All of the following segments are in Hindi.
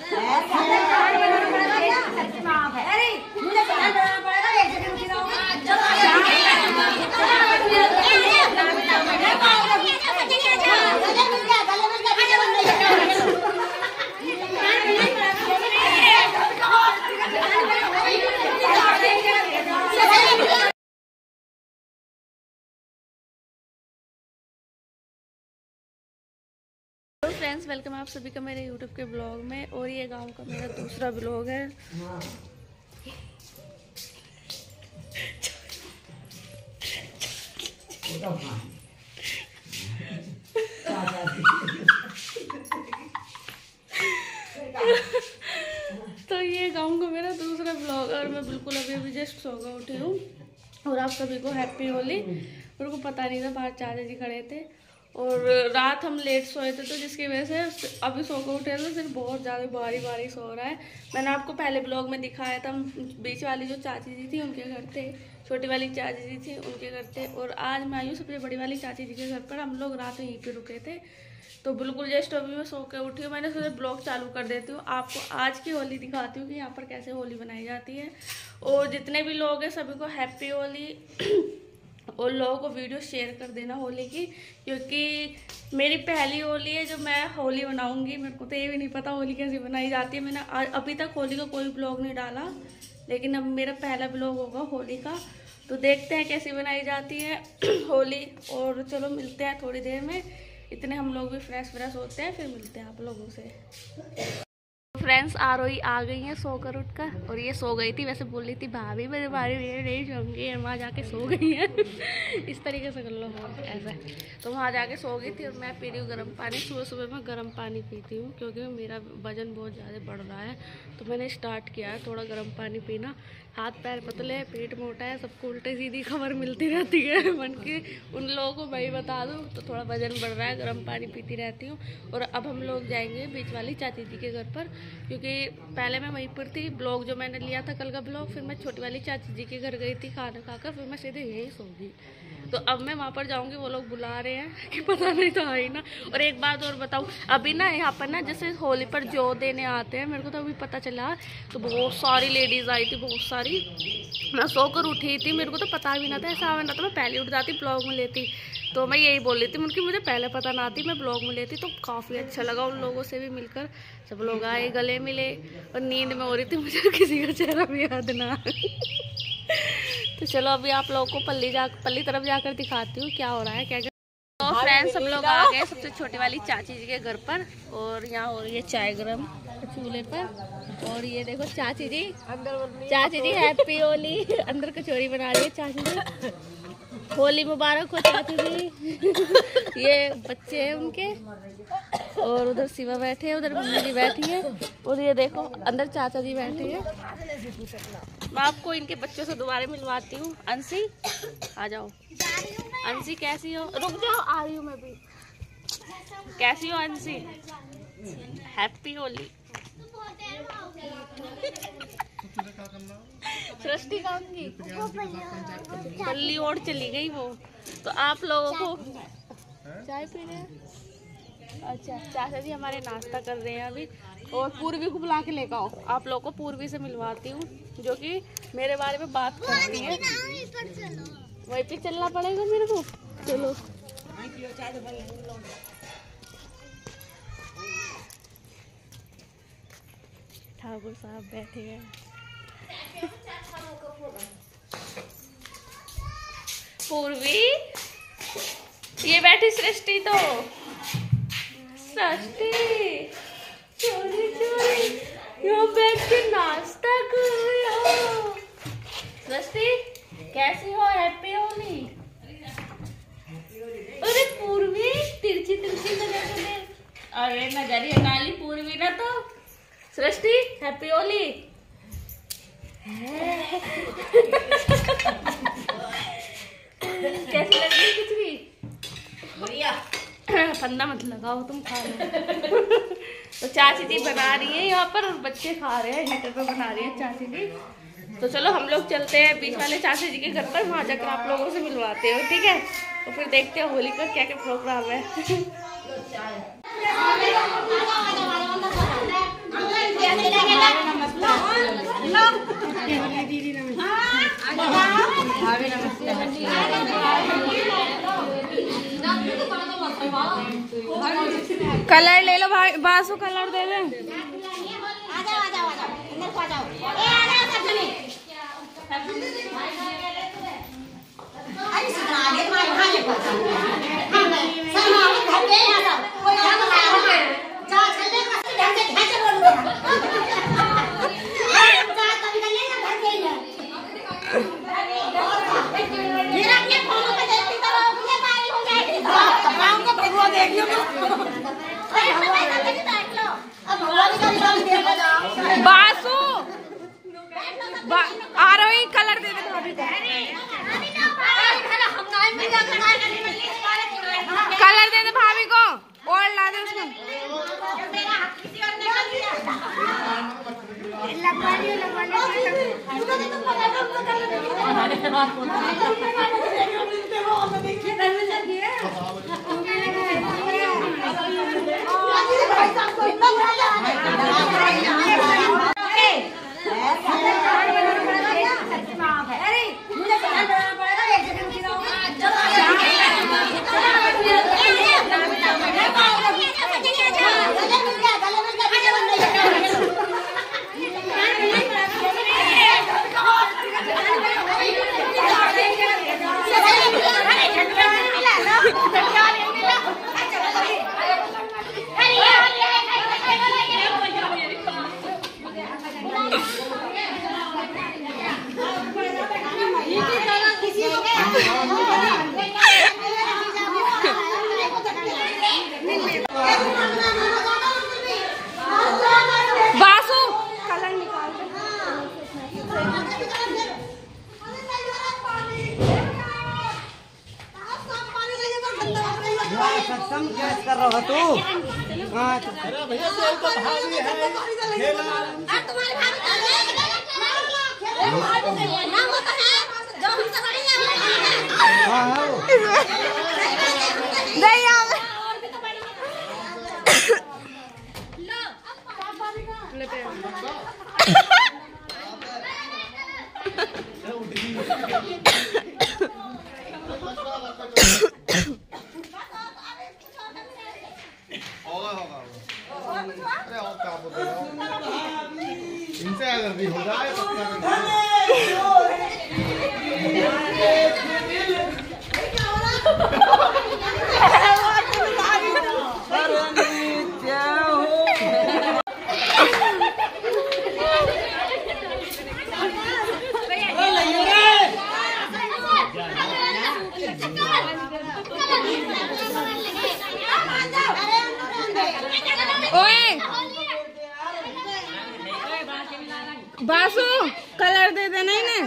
फ्रेंड्स, वेलकम आप सभी का मेरे यूट्यूब के ब्लॉग में। और ये गांव का मेरा दूसरा ब्लॉग है। तो ये गांव का मेरा दूसरा ब्लॉग है और मैं बिल्कुल अभी जस्ट सो कर उठी हूँ। और आप सभी को हैप्पी होली। मेरे को पता नहीं था, बाहर चाचा जी खड़े थे और रात हम लेट सोए थे, तो जिसकी वजह से अभी सो कर उठे तो सिर्फ बहुत ज़्यादा बारिश हो रहा है। मैंने आपको पहले ब्लॉग में दिखाया था, बीच वाली जो चाची जी थी उनके घर थे, छोटी वाली चाची जी थी उनके घर थे, और आज मैं आई हूँ सबसे बड़ी वाली चाची जी के घर पर। हम लोग रात यहीं पे रुके थे, तो बिल्कुल जस्ट अभी मैं सो के उठी हूँ। मैंने सोचा ब्लॉग चालू कर देती हूँ, आपको आज की होली दिखाती हूँ कि यहाँ पर कैसे होली बनाई जाती है। और जितने भी लोग हैं सभी को हैप्पी होली। और लोगों को वीडियो शेयर कर देना होली की, क्योंकि मेरी पहली होली है जो मैं होली बनाऊंगी। मेरे को तो ये भी नहीं पता होली कैसे बनाई जाती है। मैंने अभी तक होली का कोई ब्लॉग नहीं डाला, लेकिन अब मेरा पहला ब्लॉग होगा होली का। तो देखते हैं कैसी बनाई जाती है होली। और चलो मिलते हैं थोड़ी देर में, इतने हम लोग भी फ्रेश होते हैं, फिर मिलते हैं आप लोगों से। फ्रेंड्स, आरोही आ गई हैं सोकर उठकर, और ये सो गई थी। वैसे बोल रही थी भाभी मेरे बारे में नहीं सोऊंगी, वहाँ जाके सो गई है। इस तरीके से कर लो ऐसा। तो वहाँ जाके सो गई थी और मैं पी रही हूँ गर्म पानी। सुबह सुबह मैं गर्म पानी पीती हूँ क्योंकि मेरा वजन बहुत ज़्यादा बढ़ रहा है, तो मैंने स्टार्ट किया है थोड़ा गर्म पानी पीना। हाथ पैर पतले है, पेट मोटा है, सबको उल्टी सीधी खबर मिलती रहती है। मन की उन लोगों को मैं बता दूँ तो थोड़ा वजन बढ़ रहा है, गर्म पानी पीती रहती हूँ। और अब हम लोग जाएंगे बीच वाली चाची जी के घर पर, क्योंकि पहले मैं वहीं पर थी। ब्लॉग जो मैंने लिया था कल का ब्लॉग, फिर मैं छोटी वाली चाची जी के घर गई थी खाना खाकर, फिर मैं सीधे यहीं सो गई। तो अब मैं वहाँ पर जाऊँगी, वो लोग बुला रहे हैं कि पता नहीं तो आई ना। और एक बात और बताऊँ, अभी ना यहाँ पर ना जैसे होली पर जो देने आते हैं, मेरे को तो अभी पता चला, तो बहुत सारी लेडीज़ आई थी, बहुत सारी। मैं सोकर उठी थी, मेरे को तो पता भी ना था ऐसा आना, तो मैं पहले उठ जाती ब्लॉग में लेती। तो मैं यही बोल रही थी उनकी, मुझे पहले पता ना आती, मैं ब्लॉग में लेती। तो काफ़ी अच्छा लगा उन लोगों से भी मिलकर, सब लोग आए, गले मिले। और नींद में हो रही थी, मुझे किसी का चेहरा भी याद ना। तो चलो अभी आप लोगों को पल्ली तरफ जाकर दिखाती हूँ क्या हो रहा है, क्या। तो फ्रेंड्स, सब लोग आ गए सबसे छोटी वाली चाची जी के घर पर, और यहाँ हो रही है चाय गरम चूल्हे पर। और ये देखो चाची जी हैप्पी होली, अंदर कचौरी बना रही है चाची जी। होली मुबारक हो चाची जी। ये बच्चे हैं उनके, और उधर शिवा बैठे हैं, उधर मम्मी जी बैठी है, और ये देखो अंदर चाचा जी बैठे हैं। मैं आपको इनके बच्चों से दोबारा मिलवाती हूँ। अंशी आ जाओ। अंशी कैसी हो? रुक जाओ, आ रही हूँ मैं भी। कैसी हो अंशी? हैप्पी होली। सृष्टि खाऊंगी, पल्ली और चली गई वो। तो आप लोगों को चाय पी रहे हैं? अच्छा, चाचा जी हमारे नाश्ता कर रहे हैं अभी। और पूर्वी को बुला के लेकर आओ, आप लोगों को पूर्वी से मिलवाती हूँ, जो कि मेरे बारे में बात करती है। वहीं पे चलना पड़ेगा मेरे को। चलो ठाकुर साहब बैठे हैं। पूर्वी, ये बैठी सृष्टि, तो सृष्टि चोरी यहाँ बैठ के नाश्ता कर रही हो। सृष्टि कैसी हो? हैप्पी होली। अरे पूर्वी, तिरछी नजर दे। अरे नजर हटा ली पूर्वी ना। तो सृष्टि हैप्पी होली। कैसी लग रही है खिचड़ी? बढ़िया। फंदा मत लगाओ, तुम खा लो। तो चाची जी बना रही है यहाँ पर, और बच्चे खा रहे हैं, हीटर पर बना रही है चाची जी। तो चलो हम लोग चलते हैं बीच वाले चाची जी के घर पर, वहाँ जाकर आप लोगों से मिलवाते हो, ठीक है? तो फिर देखते हैं होली का क्या क्या प्रोग्राम है। कलर ले लो भाई, बासु कलर दे दे। बासु आ रही, कलर दे दे भाभी को, कलर दे दे भाभी को और ला दे उसको। बासु कलर निकाल दे। सत्संग क्या कर रहा हो तू? अरे भैया तेल तो भाभी है, इनसे अगर भी हो जाए बासु कलर दे देना इन्हें।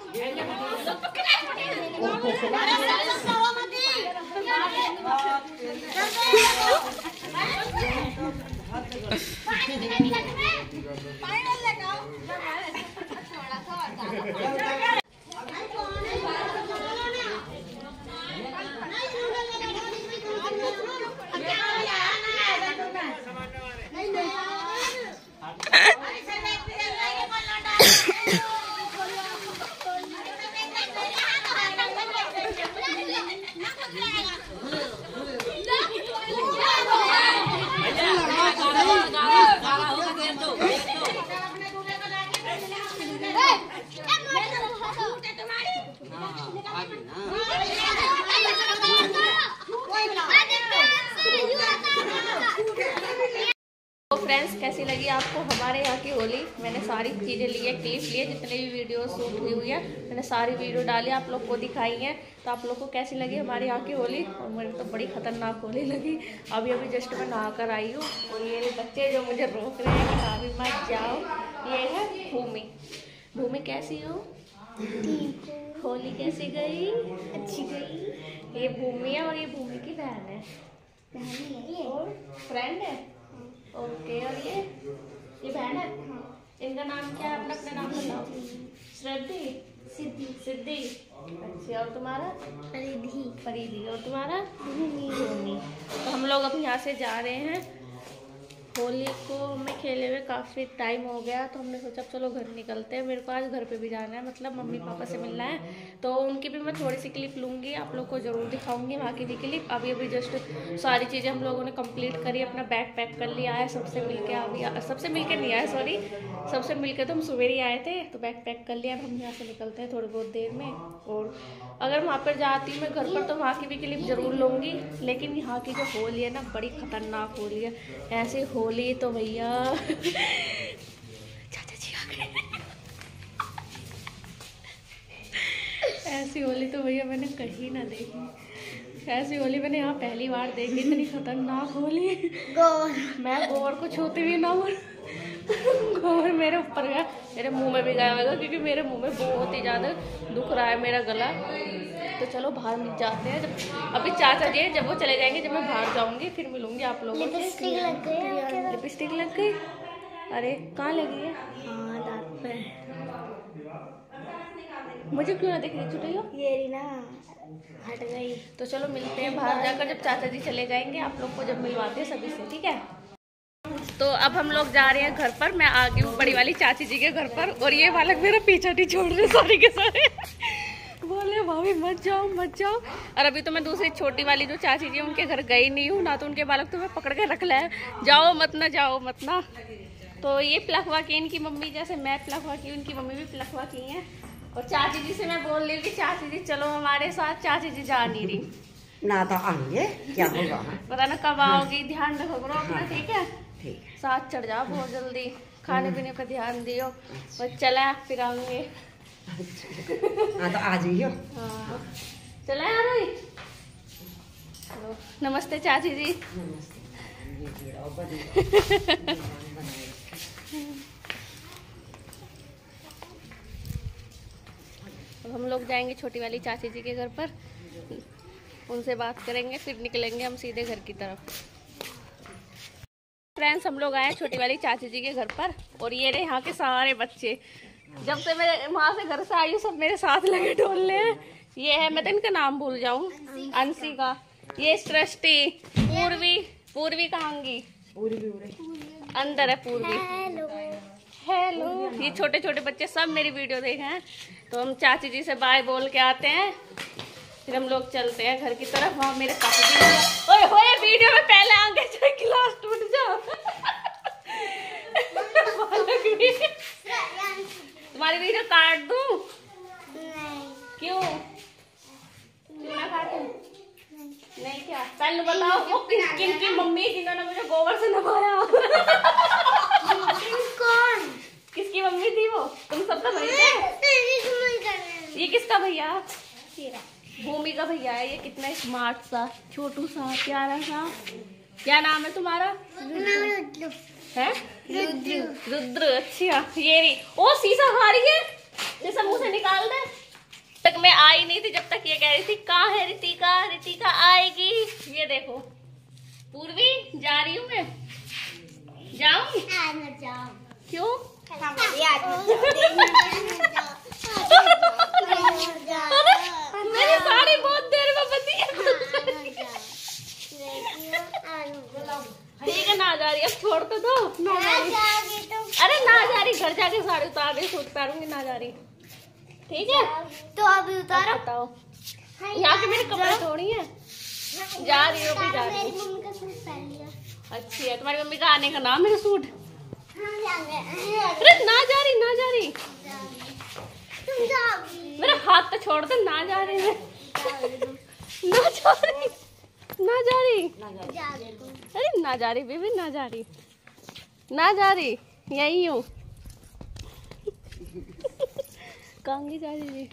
तो फ्रेंड्स, कैसी लगी आपको हमारे यहाँ की होली? मैंने सारी चीज़ें ली है, क्लिप लिए, जितने भी वीडियो शूट हुई हुई है मैंने सारी वीडियो डाली, आप लोग को दिखाई है। तो आप लोग को कैसी लगी हमारे यहाँ की होली? और मुझे तो बड़ी खतरनाक होली लगी। अभी अभी जस्ट मैं नहा कर आई हूँ और ये बच्चे जो मुझे रोक रहे हैं कि भाभी मत जाओ, ये है भूमि। भूमि कैसी हो? होली कैसी गई? अच्छी गई। ये भूमि है और ये भूमि की बहन है, और फ्रेंड है। ओके, और ये बहन है। इनका नाम क्या है? अपना अपना नाम बताओ। श्रद्धि, सिद्धि, सिद्धि। अच्छा, और तुम्हारा? परिधि, परिधि। और तुम्हारा? भूमि, भूमि। तो हम लोग अब यहाँ से जा रहे हैं होली को हमें खेले हुए काफ़ी टाइम हो गया, तो हमने सोचा चलो घर निकलते हैं। मेरे को आज घर पे भी जाना है, मतलब मम्मी पापा से मिलना है, तो उनकी भी मैं थोड़ी सी क्लिप लूँगी, आप लोग को ज़रूर दिखाऊंगी वहाँ की भी क्लिप। अभी अभी जस्ट सारी चीज़ें हम लोगों ने कंप्लीट करी, अपना बैग पैक कर लिया है, सबसे मिलके अभी सबसे मिलके नहीं आए, सॉरी, सबसे मिलके तो हम सुबह ही आए थे, तो बैग पैक कर लिया। अब हम यहाँ से निकलते हैं थोड़ी बहुत देर में, और अगर वहाँ पर जाती हूँ मैं घर पर तो वहाँ की भी क्लिप ज़रूर लूँगी। लेकिन यहाँ की जो होली है ना, बड़ी ख़तरनाक होली है। ऐसे होली तो भैया चाचा जी आ गए। ऐसी होली तो भैया मैंने कहीं ना देखी, ऐसी होली मैंने यहाँ पहली बार देखी। इतनी खतरनाक होली, मैं गोबर को छूती हुई ना, गोबर मेरे ऊपर गया, मेरे मुंह में भी गया होगा, क्योंकि मेरे मुंह में बहुत ही ज़्यादा दुख रहा है मेरा गला। तो चलो बाहर मिल जाते हैं, जब अभी चाचा जी जब वो चले जाएंगे, जब मैं बाहर जाऊंगी फिर मिलूंगी आप लोगों से। लिपस्टिक लग गई? अरे कहाँ लगी है? हाँ दांत पे। मुझे क्यों ना दिख रही छुट्टियों? ये ना हट गई। तो चलो मिलते हैं बाहर जाकर, जब चाचा जी चले जाएंगे, आप लोग को जब मिलवाते हैं सभी से, ठीक है। तो अब हम लोग जा रहे हैं घर पर। मैं आ गई हूँ बड़ी वाली चाची जी के घर पर, और ये बालक मेरा पीछा नहीं छोड़ रहे सारे के सारे। बोले भाभी मत जाओ मत जाओ। और अभी तो मैं दूसरी छोटी वाली जो चाची जी उनके घर गई नहीं हूँ ना, तो उनके बालक तो मैं पकड़ के रख लाया, जाओ मत ना जाओ मत ना। तो ये प्लखवा की इनकी मम्मी, जैसे मैं प्लखवा की उनकी मम्मी भी प्लखवा की हैं। और चाची जी से मैं बोल रही हूँ कि चाची जी चलो हमारे साथ, चाची जी जा नहीं रही ना, तो आएंगे, क्या होगा, पता ना कब आओगी, ध्यान रखो करो अपना, ठीक है। ठीक, साथ चढ़ जाओ बहुत जल्दी, खाने पीने पर ध्यान दियो, और चला फिर आऊंगे। हाँ तो आ जाइयो। हाँ चला आ रही। नमस्ते चाची जी। अब हम लोग जाएंगे छोटी वाली चाची जी के घर पर, उनसे बात करेंगे, फिर निकलेंगे हम सीधे घर की तरफ। फ्रेंड्स हम लोग आए छोटी वाली चाची जी के घर पर, और ये रहे यहाँ के सारे बच्चे। जब से मैं वहाँ से घर से आई हूँ सब मेरे साथ लगे ढोलने हैं। ये है, मैं तो इनका नाम भूल जाऊँ, अंशिका, ये सृष्टि, पूर्वी कहाँगी, अंदर है पूर्वी, हेलो। ये छोटे छोटे बच्चे सब मेरी वीडियो देखे हैं। तो हम चाची जी से बाय बोल के आते हैं, फिर हम लोग चलते हैं घर की तरफ। वहाँ मेरे पापा भी, ओए होए वीडियो में पहले आगे जाए, गिलास टूट जाओ। तुम्हारी वीडियो काट दूं? क्यों ना काटूं? नहीं क्या? पहले बताओ वो किनकी मम्मी जिन्होंने मुझे गोबर से नहाया? कौन? किसकी मम्मी थी वो? तुम सबका भैया? ये किसका भैया? भूमि का भैया है। ये कितना स्मार्ट सा, छोटू सा, प्यारा सा। क्या नाम है तुम्हारा? है रुद्र। अच्छा ये रही। ओ शीशा खा रही है, जैसा मुंह से निकाल दे। तक मैं आई नहीं थी, जब तक ये कह रही थी कहाँ है रितिका, रितिका आएगी। ये देखो पूर्वी, जा रही हूँ मैं, जाऊँ? क्यों? मेरी साड़ी बहुत देर में बंदी है। ठीक है ना जा रही, अब छोड़ तो दो। ना जा रही। अरे ना जा रही, घर जाके साड़ी उतार रही, सूट उतारूंगी, ना जा रही, ठीक है। तो अभी उतारो, बताओ। यहाँ के मेरे कपड़े थोड़ी है, जा रही हो भी जा रही हो। अच्छी है तुम्हारी मम्मी का आने का नाम है सूट। अरे ना जा रही, ना जा रही, मेरा हाथ तो छोड़ दो। ना जा रही, ना जा रही, ना जा रही, अरे ना जा रही बेबी, ना जा रही, ना जा रही, यही हूँ। कहाँगी चाची जी?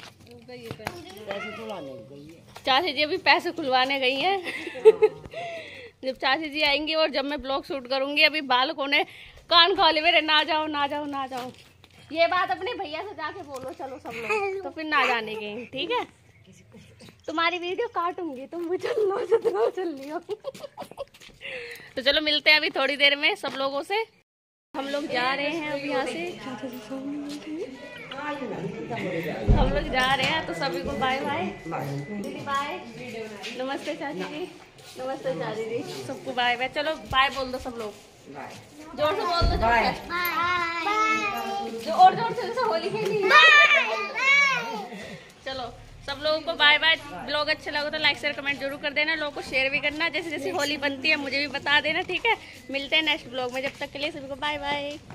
चाची जी अभी पैसे खुलवाने गई हैं। जब चाची जी आएंगी और जब मैं ब्लॉग शूट करूंगी, अभी बालकों ने कान खोले मेरे, ना जाओ ना जाओ ना जाओ। ये बात अपने भैया से जाके बोलो, चलो सब लोग, तो फिर ना जाने गई, ठीक है। तुम्हारी वीडियो काटूंगी, तुम भी चल लो, जितना चल लियो। तो चलो मिलते हैं अभी थोड़ी देर में सब लोगों से। हम लोग जा रहे हैं अब यहाँ से, हम लोग जा रहे हैं, तो सभी को बाय बाय। दीदी बाय, नमस्ते चाची जी, नमस्ते चाची जी, सबको बाय बाय। चलो बाय बोल दो सब लोग। जोर से बोल दो, बाय। जो और जोर से जैसे होली खेली है। चलो सब लोगों को बाय बाय। ब्लॉग अच्छा लगा तो लाइक शेयर कमेंट जरूर कर देना, लोगों को शेयर भी करना, जैसे जैसे होली बनती है मुझे भी बता देना, ठीक है। मिलते हैं नेक्स्ट ब्लॉग में, जब तक के लिए सभी को बाय बाय।